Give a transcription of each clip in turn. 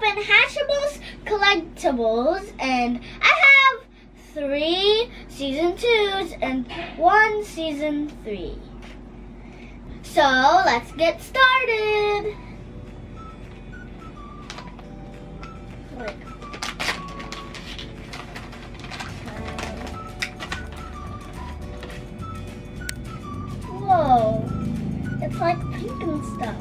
open Hatchables collectibles, and I have 3 season 2s and 1 season 3. So let's get started. Whoa, it's like pink and stuff.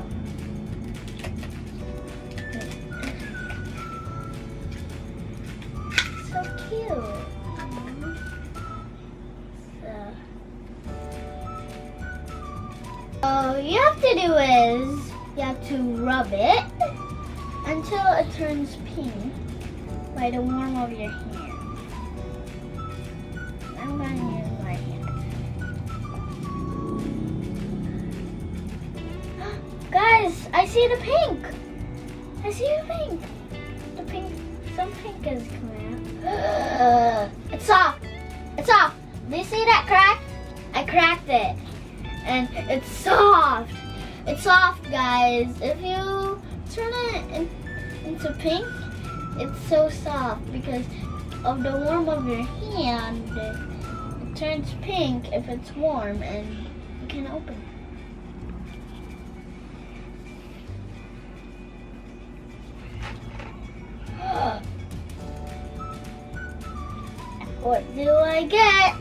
So cute. So all you have to do is you have to rub it until it turns pink by the warmth of your hand. I'm going to use my hand. Guys, I see the pink. I see the pink. The pink, some pink is coming out. It's soft. It's soft. Do you see that crack? I cracked it. And it's soft. It's soft, guys. If you turn it into pink, it's so soft because of the warmth of your hand. It turns pink if it's warm, and you can open it. What do I get?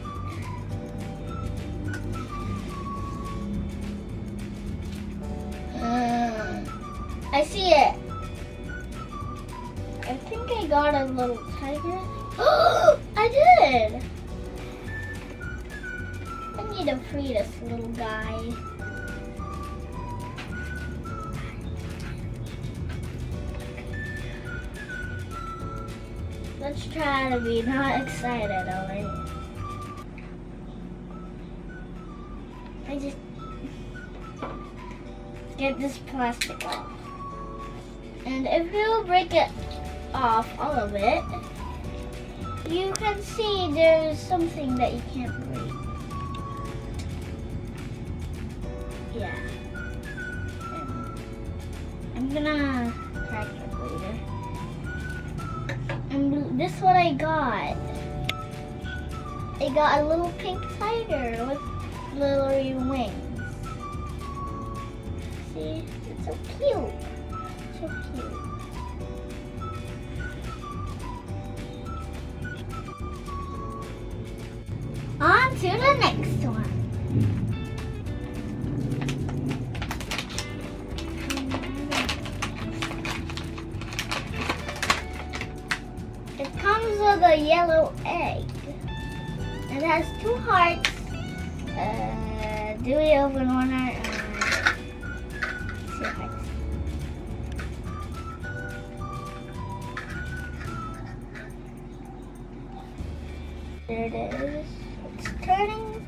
I see it. I think I got a little tiger. I did. I need to free this little guy. Let's try to be not excited, alright? I just get this plastic off. And if you break it off, all of it, you can see there's something that you can't break. Yeah. I'm gonna crack it later. And this is what I got. I got a little pink tiger with little wings. See? It's so cute. So cute. On to the next one. It comes with a yellow egg. It has 2 hearts. Do we open one heart? See hearts. There it is. It's turning.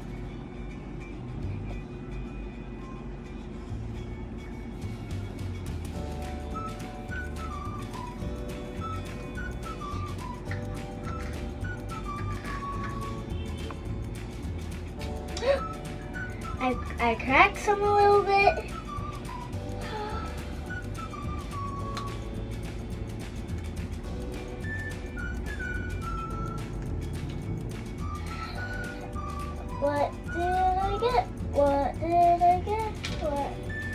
I cracked some a little bit. What did I get? What did I get? What?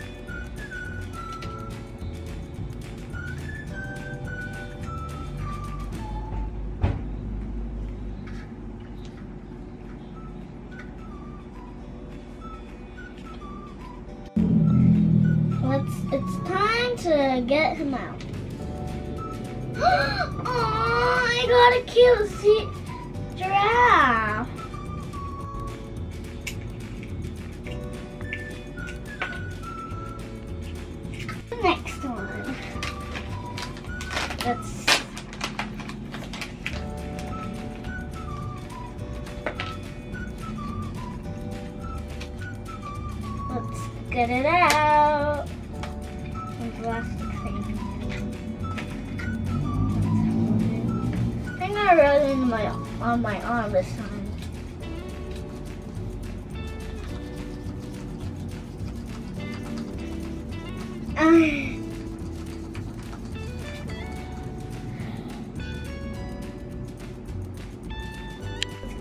It's time to get him out. Oh, I got a cute giraffe. Next one. Let's get it out. Plastic thing. I think I wrote it on my arm this time.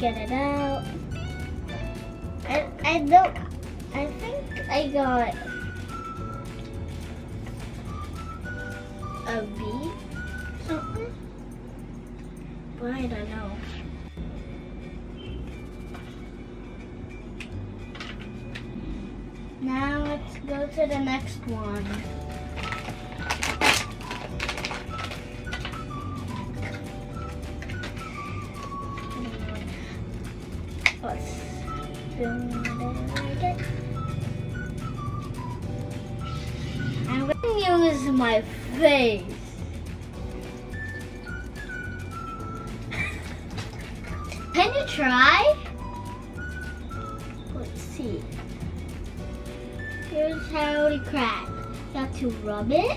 get it out. I think I got a B something, but I don't know. Now let's go to the next one. Let's do it. I'm going to use my face. Can you try? Let's see. Here's how to crack. You have to rub it,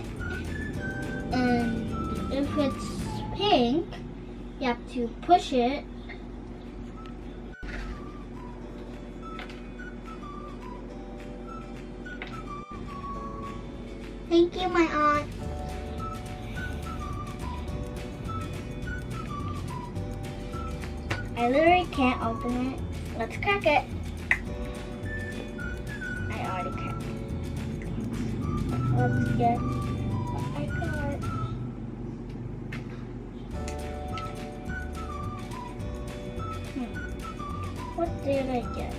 and if it's pink, you have to push it. Thank you, my aunt. I literally can't open it. Let's crack it. I already cracked it. Let's get what I got. What did I get?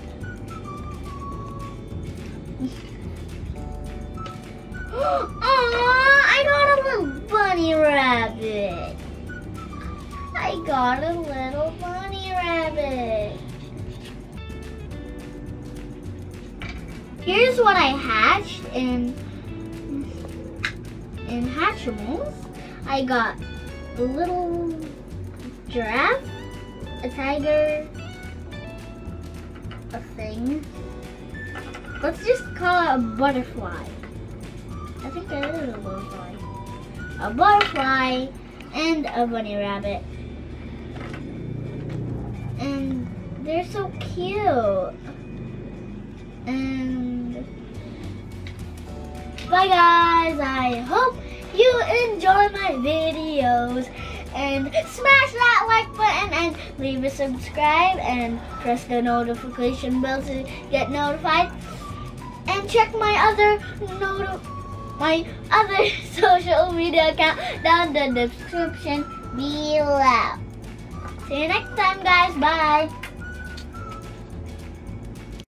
Aww, I got a little bunny rabbit. I got a little bunny rabbit. Here's what I hatched in Hatchimals. I got a little giraffe, a tiger, a thing. Let's just call it a butterfly. I think that is a butterfly. A butterfly and a bunny rabbit. And they're so cute. And bye guys. I hope you enjoy my videos. And smash that like button and leave a subscribe and press the notification bell to get notified. And check my other social media account down in the description below. See you next time, guys. Bye.